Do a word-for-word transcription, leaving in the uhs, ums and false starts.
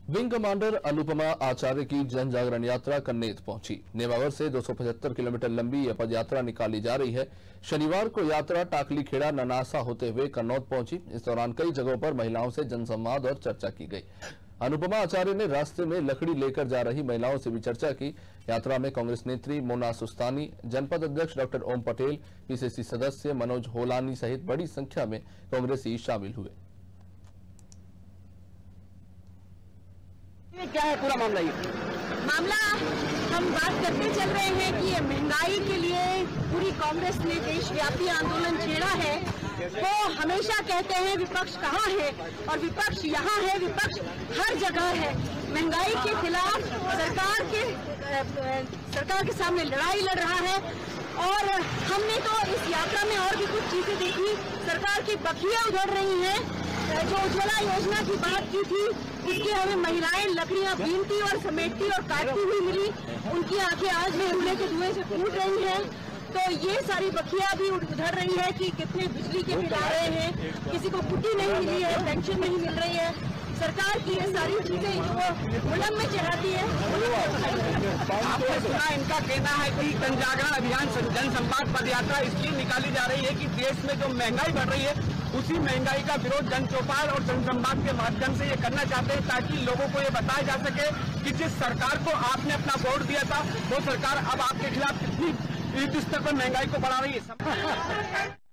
Wing commander Anupama आचार्य की जन जागरण यात्रा कन्नेत पहुंची। नेमावर से दो सौ पचहत्तर किलोमीटर लंबी यह पद यात्रा निकाली जा रही है। शनिवार को यात्रा टाकली खेड़ा ननासा होते हुए कन्नौज पहुंची। इस दौरान कई जगहों पर महिलाओं से जनसंवाद और चर्चा की गई। अनुपमा आचार्य ने रास्ते में लकड़ी लेकर जा रही महिलाओं से भी चर्चा की। यात्रा में कांग्रेस नेत्री मोना सुस्तानी, जनपद अध्यक्ष डॉक्टर ओम पटेल, पीसीसी सदस्य मनोज होलानी सहित बड़ी संख्या में कांग्रेसी शामिल हुए। क्या है पूरा मामला? ये मामला हम बात करते चल रहे हैं कि ये महंगाई के लिए पूरी कांग्रेस ने देशव्यापी आंदोलन छेड़ा है। वो हमेशा कहते हैं विपक्ष कहाँ है, और विपक्ष यहाँ है, विपक्ष हर जगह है। महंगाई के खिलाफ सरकार के सरकार के सामने लड़ाई लड़ रहा है। और हमने तो इस यात्रा में और भी कुछ चीजें देखी। सरकार की बखियां उधड़ रही हैं। जो उज्ज्वला योजना की बात की थी, उसकी हमें महिलाएं लकड़ियां बीनती और समेटती और काटती हुई मिली। उनकी आंखें आज भी चूल्हे के धुएं से फूट रही हैं। तो ये सारी बखियां भी उधर रही है कि कितने बिजली के बिल आ रहे हैं, किसी को पुट्टी नहीं मिली है, पेंशन नहीं मिल रही है। सरकार की ये सारी चीजें जो मुलम में चढ़ाती है। आपने सुना, इनका कहना है कि जन जागरण अभियान जन संवाद पद यात्रा इसलिए निकाली जा रही है कि देश में जो महंगाई बढ़ रही है, उसी महंगाई का विरोध जन चौपाल और जन संवाद के माध्यम से ये करना चाहते हैं, ताकि लोगों को ये बताया जा सके कि जिस सरकार को आपने अपना वोट दिया था, वो सरकार अब आपके खिलाफ कितनी युद्ध स्तर पर महंगाई को बढ़ा रही है।